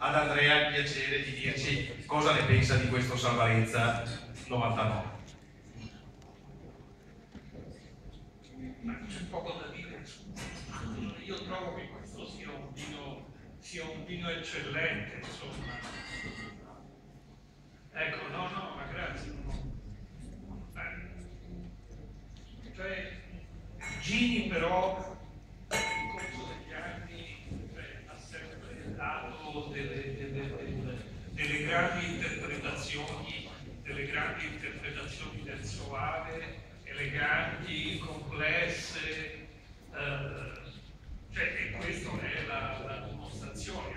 ad Andrea il piacere di dirci cosa ne pensa di questo Salvarenza 99. C'è poco da dire. Io trovo che questo sia un vino eccellente, insomma. Ecco, no, ma grazie. Cioè, Gini però nel corso degli anni ha sempre dato delle grandi interpretazioni del soave, eleganti, complesse, cioè, e questa è la dimostrazione.